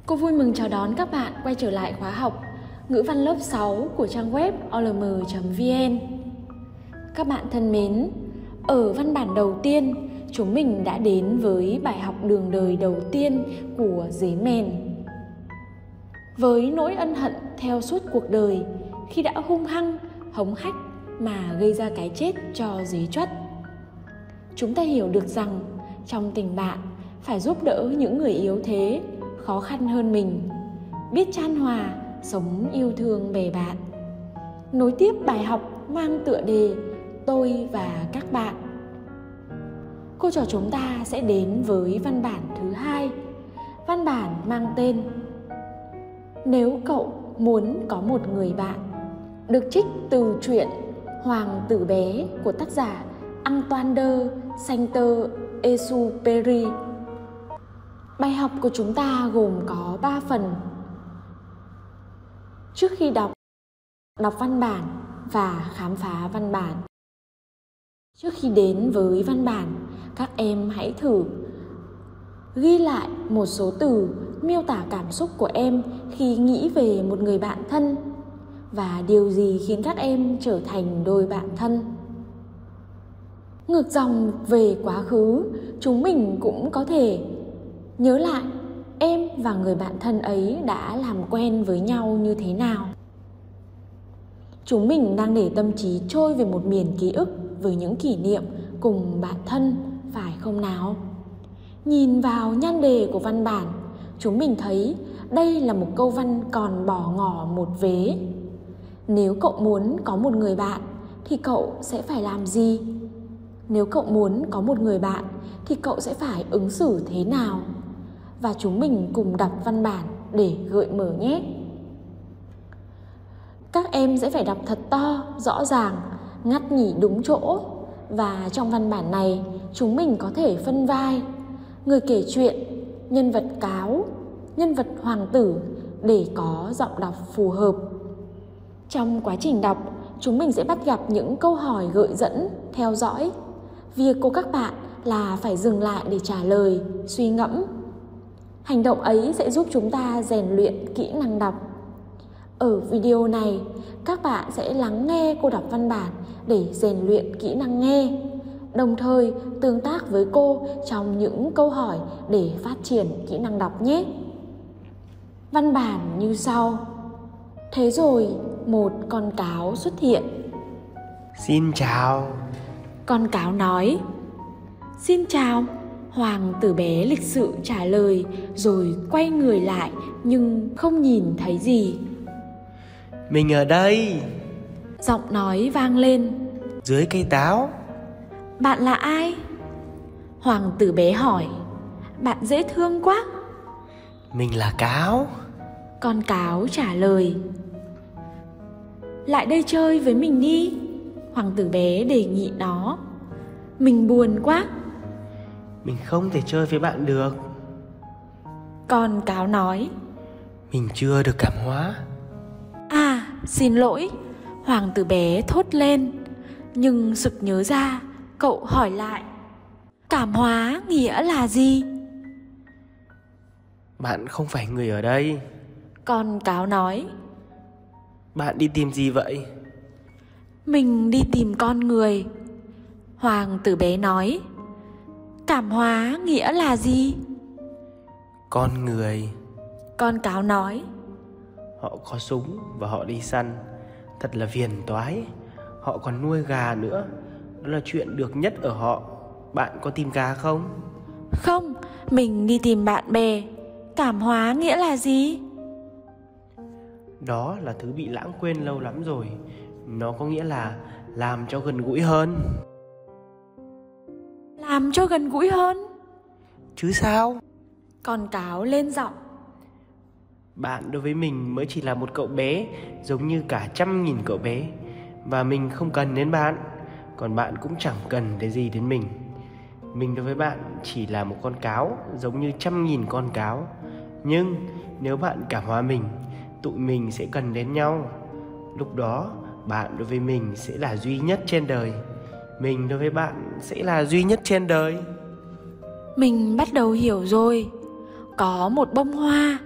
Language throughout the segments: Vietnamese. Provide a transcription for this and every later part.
Cô vui mừng chào đón các bạn quay trở lại khóa học ngữ văn lớp 6 của trang web olm.vn. Các bạn thân mến, ở văn bản đầu tiên, chúng mình đã đến với bài học đường đời đầu tiên của Dế Mèn. Với nỗi ân hận theo suốt cuộc đời khi đã hung hăng, hống hách mà gây ra cái chết cho Dế Truất, chúng ta hiểu được rằng trong tình bạn phải giúp đỡ những người yếu thế, khó khăn hơn mình, biết chan hòa, sống yêu thương bè bạn. Nối tiếp bài học mang tựa đề Tôi và các bạn, cô trò chúng ta sẽ đến với văn bản thứ 2. Văn bản mang tên Nếu cậu muốn có một người bạn, được trích từ truyện Hoàng tử bé của tác giả Antoine de Saint-Exupéry. Bài học của chúng ta gồm có 3 phần. Trước khi đọc văn bản và khám phá văn bản. Trước khi đến với văn bản, các em hãy thử ghi lại một số từ miêu tả cảm xúc của em khi nghĩ về một người bạn thân và điều gì khiến các em trở thành đôi bạn thân. Ngược dòng về quá khứ, chúng mình cũng có thể nhớ lại em và người bạn thân ấy đã làm quen với nhau như thế nào. Chúng mình đang để tâm trí trôi về một miền ký ức với những kỷ niệm cùng bạn thân, phải không nào? Nhìn vào nhan đề của văn bản, chúng mình thấy đây là một câu văn còn bỏ ngỏ một vế. Nếu cậu muốn có một người bạn thì cậu sẽ phải làm gì? Nếu cậu muốn có một người bạn thì cậu sẽ phải ứng xử thế nào? Và chúng mình cùng đọc văn bản để gợi mở nhé. Các em sẽ phải đọc thật to, rõ ràng, ngắt nhỉ đúng chỗ. Và trong văn bản này, chúng mình có thể phân vai người kể chuyện, nhân vật cáo, nhân vật hoàng tử để có giọng đọc phù hợp. Trong quá trình đọc, chúng mình sẽ bắt gặp những câu hỏi gợi dẫn, theo dõi. Việc của các bạn là phải dừng lại để trả lời, suy ngẫm. Hành động ấy sẽ giúp chúng ta rèn luyện kỹ năng đọc. Ở video này, các bạn sẽ lắng nghe cô đọc văn bản để rèn luyện kỹ năng nghe, đồng thời tương tác với cô trong những câu hỏi để phát triển kỹ năng đọc nhé. Văn bản như sau. Thế rồi, một con cáo xuất hiện. Xin chào. Con cáo nói. Xin chào. Hoàng tử bé lịch sự trả lời rồi quay người lại nhưng không nhìn thấy gì. Mình ở đây. Giọng nói vang lên. Dưới cây táo. Bạn là ai? Hoàng tử bé hỏi. Bạn dễ thương quá. Mình là cáo. Con cáo trả lời. Lại đây chơi với mình đi. Hoàng tử bé đề nghị nó. Mình buồn quá. Mình không thể chơi với bạn được. Con cáo nói. Mình chưa được cảm hóa. À, xin lỗi. Hoàng tử bé thốt lên. Nhưng sực nhớ ra, cậu hỏi lại. Cảm hóa nghĩa là gì? Bạn không phải người ở đây. Con cáo nói. Bạn đi tìm gì vậy? Mình đi tìm con người. Hoàng tử bé nói. Cảm hóa nghĩa là gì? Con người. Con cáo nói. Họ có súng và họ đi săn. Thật là phiền toái. Họ còn nuôi gà nữa. Đó là chuyện được nhất ở họ. Bạn có tìm gà không? Không, mình đi tìm bạn bè. Cảm hóa nghĩa là gì? Đó là thứ bị lãng quên lâu lắm rồi. Nó có nghĩa là làm cho gần gũi hơn. Làm cho gần gũi hơn? Chứ sao? Con cáo lên giọng. Bạn đối với mình mới chỉ là một cậu bé, giống như cả 100.000 cậu bé. Và mình không cần đến bạn, còn bạn cũng chẳng cần đến gì đến mình. Mình đối với bạn chỉ là một con cáo, giống như 100.000 con cáo. Nhưng nếu bạn cảm hóa mình, tụi mình sẽ cần đến nhau. Lúc đó bạn đối với mình sẽ là duy nhất trên đời. Mình đối với bạn sẽ là duy nhất trên đời. Mình bắt đầu hiểu rồi. Có một bông hoa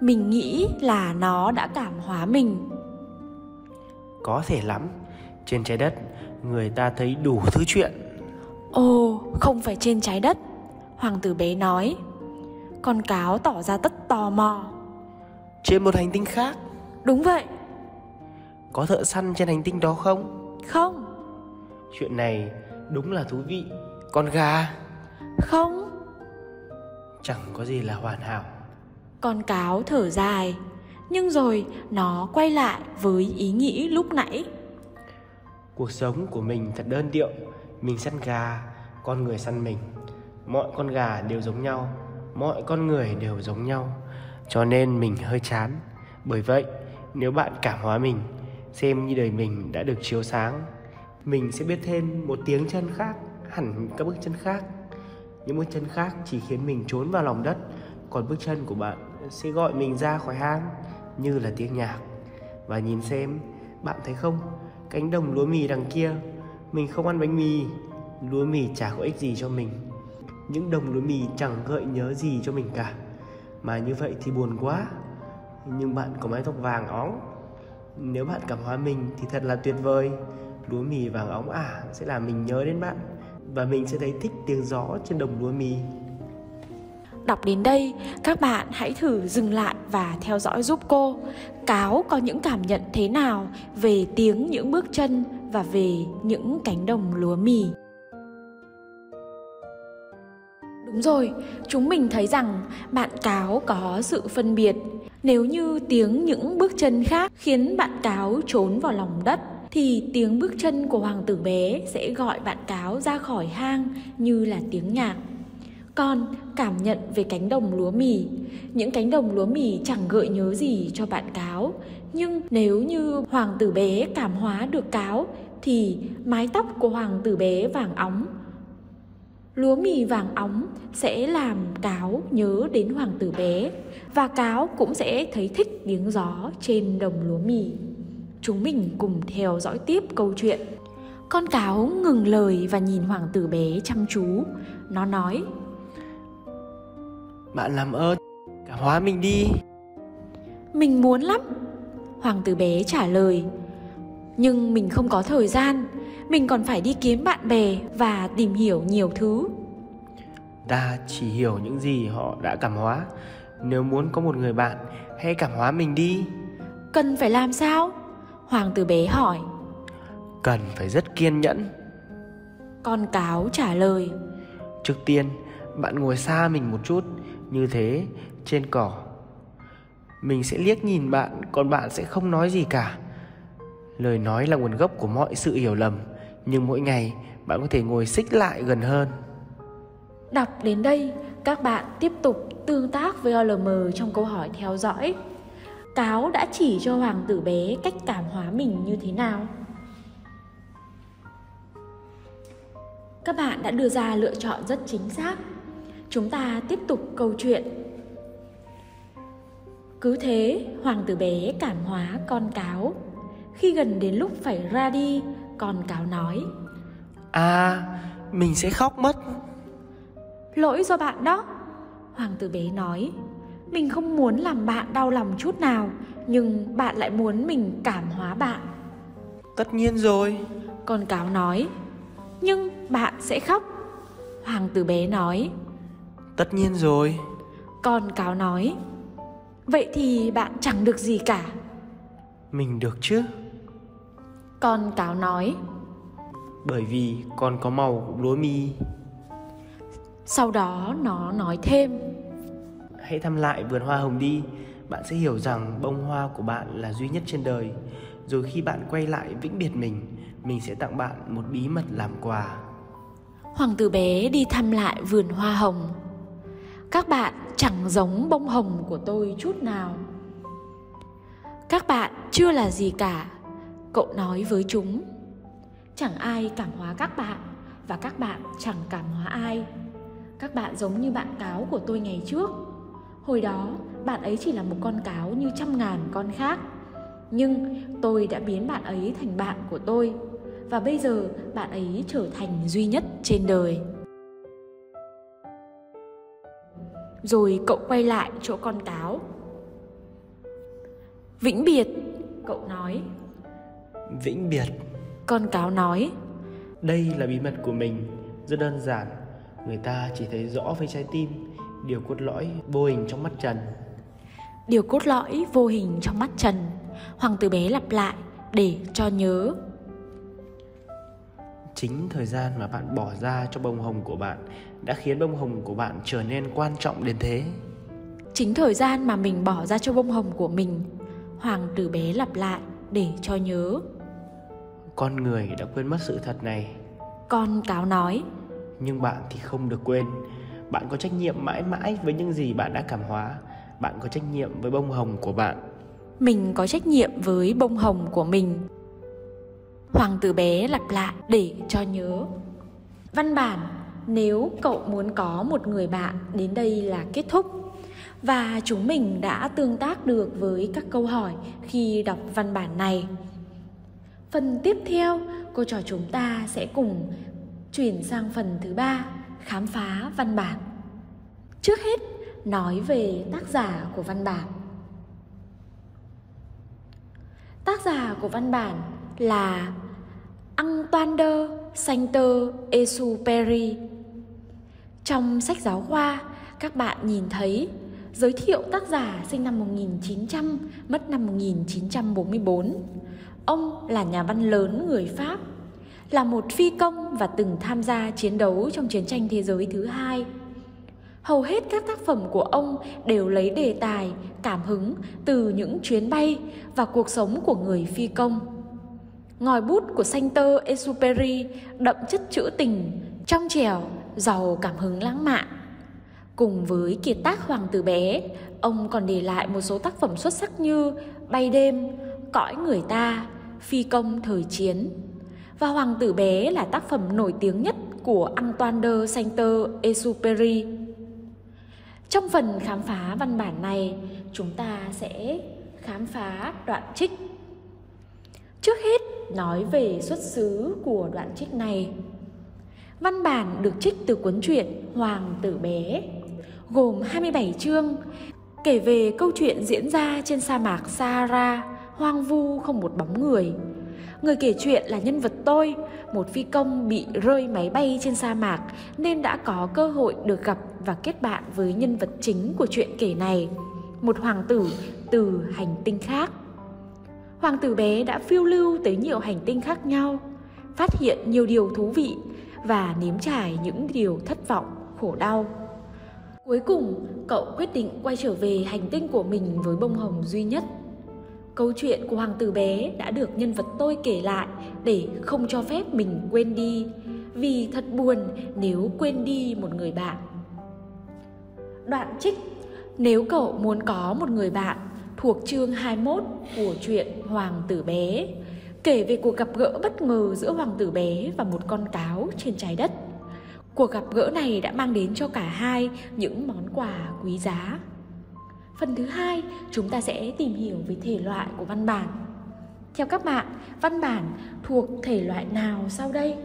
Mình nghĩ là nó đã cảm hóa mình. Có thể lắm. Trên trái đất người ta thấy đủ thứ chuyện. Ồ, không phải trên trái đất, hoàng tử bé nói. Con cáo tỏ ra rất tò mò. Trên một hành tinh khác? Đúng vậy. Có thợ săn trên hành tinh đó không? Không. Chuyện này đúng là thú vị. Con gà? Không. Chẳng có gì là hoàn hảo. Con cáo thở dài, nhưng rồi nó quay lại với ý nghĩ lúc nãy. Cuộc sống của mình thật đơn điệu. Mình săn gà, con người săn mình. Mọi con gà đều giống nhau, mọi con người đều giống nhau. Cho nên mình hơi chán. Bởi vậy, nếu bạn cảm hóa mình, xem như đời mình đã được chiếu sáng, mình sẽ biết thêm một tiếng chân khác hẳn các bước chân khác. Những bước chân khác chỉ khiến mình trốn vào lòng đất, còn bước chân của bạn sẽ gọi mình ra khỏi hang như là tiếng nhạc. Và nhìn xem, bạn thấy không, cánh đồng lúa mì đằng kia, mình không ăn bánh mì. Lúa mì chả có ích gì cho mình. Những đồng lúa mì chẳng gợi nhớ gì cho mình cả. Mà như vậy thì buồn quá. Nhưng bạn có mái tóc vàng óng. Nếu bạn cảm hóa mình thì thật là tuyệt vời. Lúa mì vàng óng sẽ làm mình nhớ đến bạn. Và mình sẽ thấy thích tiếng gió trên đồng lúa mì. Đọc đến đây, các bạn hãy thử dừng lại và theo dõi giúp cô. Cáo có những cảm nhận thế nào về tiếng những bước chân và về những cánh đồng lúa mì? Đúng rồi, chúng mình thấy rằng bạn cáo có sự phân biệt. Nếu như tiếng những bước chân khác khiến bạn cáo trốn vào lòng đất, thì tiếng bước chân của hoàng tử bé sẽ gọi bạn cáo ra khỏi hang như là tiếng nhạc. Còn cảm nhận về cánh đồng lúa mì, những cánh đồng lúa mì chẳng gợi nhớ gì cho bạn cáo. Nhưng nếu như hoàng tử bé cảm hóa được cáo, thì mái tóc của hoàng tử bé vàng óng, lúa mì vàng óng sẽ làm cáo nhớ đến hoàng tử bé. Và cáo cũng sẽ thấy thích tiếng gió trên đồng lúa mì. Chúng mình cùng theo dõi tiếp câu chuyện. Con cáo ngừng lời và nhìn hoàng tử bé chăm chú. Nó nói: Bạn làm ơn, cảm hóa mình đi. Mình muốn lắm, hoàng tử bé trả lời. Nhưng mình không có thời gian. Mình còn phải đi kiếm bạn bè và tìm hiểu nhiều thứ. Ta chỉ hiểu những gì họ đã cảm hóa. Nếu muốn có một người bạn, hãy cảm hóa mình đi. Cần phải làm sao? Hoàng tử bé hỏi. Cần phải rất kiên nhẫn, con cáo trả lời. Trước tiên, bạn ngồi xa mình một chút, như thế, trên cỏ. Mình sẽ liếc nhìn bạn, còn bạn sẽ không nói gì cả. Lời nói là nguồn gốc của mọi sự hiểu lầm. Nhưng mỗi ngày, bạn có thể ngồi xích lại gần hơn. Đọc đến đây, các bạn tiếp tục tương tác với OLM trong câu hỏi theo dõi. Cáo đã chỉ cho hoàng tử bé cách cảm hóa mình như thế nào? Các bạn đã đưa ra lựa chọn rất chính xác. Chúng ta tiếp tục câu chuyện. Cứ thế, hoàng tử bé cảm hóa con cáo. Khi gần đến lúc phải ra đi, con cáo nói: Mình sẽ khóc mất. Lỗi do bạn đó, hoàng tử bé nói. Mình không muốn làm bạn đau lòng chút nào, nhưng bạn lại muốn mình cảm hóa bạn. Tất nhiên rồi, con cáo nói. Nhưng bạn sẽ khóc, hoàng tử bé nói. Tất nhiên rồi, con cáo nói. Vậy thì bạn chẳng được gì cả. Mình được chứ, con cáo nói. Bởi vì con có màu của lúa mì. Sau đó nó nói thêm: Hãy thăm lại vườn hoa hồng đi. Bạn sẽ hiểu rằng bông hoa của bạn là duy nhất trên đời. Rồi khi bạn quay lại vĩnh biệt mình sẽ tặng bạn một bí mật làm quà. Hoàng tử bé đi thăm lại vườn hoa hồng. Các bạn chẳng giống bông hồng của tôi chút nào. Các bạn chưa là gì cả, cậu nói với chúng. Chẳng ai cảm hóa các bạn, và các bạn chẳng cảm hóa ai. Các bạn giống như bạn cáo của tôi ngày trước. Hồi đó, bạn ấy chỉ là một con cáo như trăm ngàn con khác. Nhưng tôi đã biến bạn ấy thành bạn của tôi. Và bây giờ bạn ấy trở thành duy nhất trên đời. Rồi cậu quay lại chỗ con cáo. Vĩnh biệt, cậu nói. Vĩnh biệt, con cáo nói. đây là bí mật của mình, rất đơn giản. Người ta chỉ thấy rõ với trái tim, điều cốt lõi vô hình trong mắt Trần. Điều cốt lõi vô hình trong mắt Trần, hoàng tử bé lặp lại để cho nhớ. Chính thời gian mà bạn bỏ ra cho bông hồng của bạn đã khiến bông hồng của bạn trở nên quan trọng đến thế. Chính thời gian mà mình bỏ ra cho bông hồng của mình, hoàng tử bé lặp lại để cho nhớ. Con người đã quên mất sự thật này, con cáo nói. nhưng bạn thì không được quên. Bạn có trách nhiệm mãi mãi với những gì bạn đã cảm hóa. Bạn có trách nhiệm với bông hồng của bạn. Mình có trách nhiệm với bông hồng của mình, hoàng tử bé lặp lại để cho nhớ. Văn bản nếu cậu muốn có một người bạn đến đây là kết thúc. Và chúng mình đã tương tác được với các câu hỏi khi đọc văn bản này. Phần tiếp theo, cô trò chúng ta sẽ cùng chuyển sang phần thứ 3, khám phá văn bản. Trước hết, nói về tác giả của văn bản. Tác giả của văn bản là Antoine de Saint-Exupéry. Trong sách giáo khoa, các bạn nhìn thấy giới thiệu tác giả sinh năm 1900, mất năm 1944. Ông là nhà văn lớn người Pháp, là một phi công và từng tham gia chiến đấu trong chiến tranh thế giới thứ 2. Hầu hết các tác phẩm của ông đều lấy đề tài, cảm hứng từ những chuyến bay và cuộc sống của người phi công. Ngòi bút của Saint-Exupéry đậm chất trữ tình, trong trẻo, giàu cảm hứng lãng mạn. Cùng với kiệt tác Hoàng tử bé, ông còn để lại một số tác phẩm xuất sắc như Bay đêm, Cõi người ta, Phi công thời chiến. Và Hoàng tử bé là tác phẩm nổi tiếng nhất của Antoine de Saint-Exupéry. Trong phần khám phá văn bản này, chúng ta sẽ khám phá đoạn trích. Trước hết, nói về xuất xứ của đoạn trích này. Văn bản được trích từ cuốn truyện Hoàng tử bé, gồm 27 chương, kể về câu chuyện diễn ra trên sa mạc Sahara, hoang vu không một bóng người. Người kể chuyện là nhân vật tôi, một phi công bị rơi máy bay trên sa mạc nên đã có cơ hội được gặp và kết bạn với nhân vật chính của chuyện kể này, một hoàng tử từ hành tinh khác. Hoàng tử bé đã phiêu lưu tới nhiều hành tinh khác nhau, phát hiện nhiều điều thú vị và nếm trải những điều thất vọng, khổ đau. Cuối cùng, cậu quyết định quay trở về hành tinh của mình với bông hồng duy nhất. Câu chuyện của hoàng tử bé đã được nhân vật tôi kể lại để không cho phép mình quên đi, vì thật buồn nếu quên đi một người bạn. Đoạn trích Nếu cậu muốn có một người bạn thuộc chương 21 của truyện Hoàng tử bé, kể về cuộc gặp gỡ bất ngờ giữa hoàng tử bé và một con cáo trên trái đất. Cuộc gặp gỡ này đã mang đến cho cả hai những món quà quý giá. Phần thứ 2, chúng ta sẽ tìm hiểu về thể loại của văn bản. Theo các bạn, văn bản thuộc thể loại nào sau đây?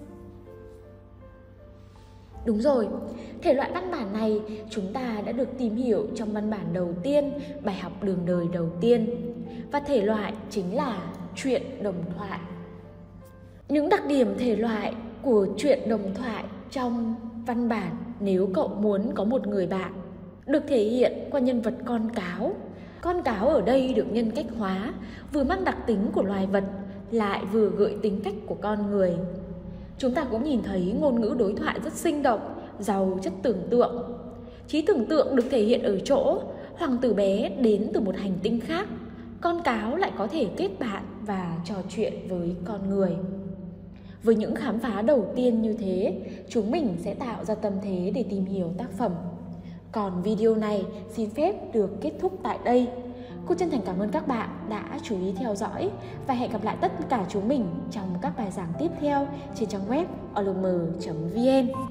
Đúng rồi, thể loại văn bản này chúng ta đã được tìm hiểu trong văn bản đầu tiên, bài học đường đời đầu tiên. Và thể loại chính là truyện đồng thoại. Những đặc điểm thể loại của truyện đồng thoại trong văn bản Nếu cậu muốn có một người bạn được thể hiện qua nhân vật con cáo. Con cáo ở đây được nhân cách hóa, vừa mang đặc tính của loài vật, lại vừa gợi tính cách của con người. Chúng ta cũng nhìn thấy ngôn ngữ đối thoại rất sinh động, giàu chất tưởng tượng. Trí tưởng tượng được thể hiện ở chỗ hoàng tử bé đến từ một hành tinh khác, con cáo lại có thể kết bạn và trò chuyện với con người. Với những khám phá đầu tiên như thế, chúng mình sẽ tạo ra tâm thế để tìm hiểu tác phẩm. Còn video này xin phép được kết thúc tại đây. Cô chân thành cảm ơn các bạn đã chú ý theo dõi và hẹn gặp lại tất cả chúng mình trong các bài giảng tiếp theo trên trang web olm.vn.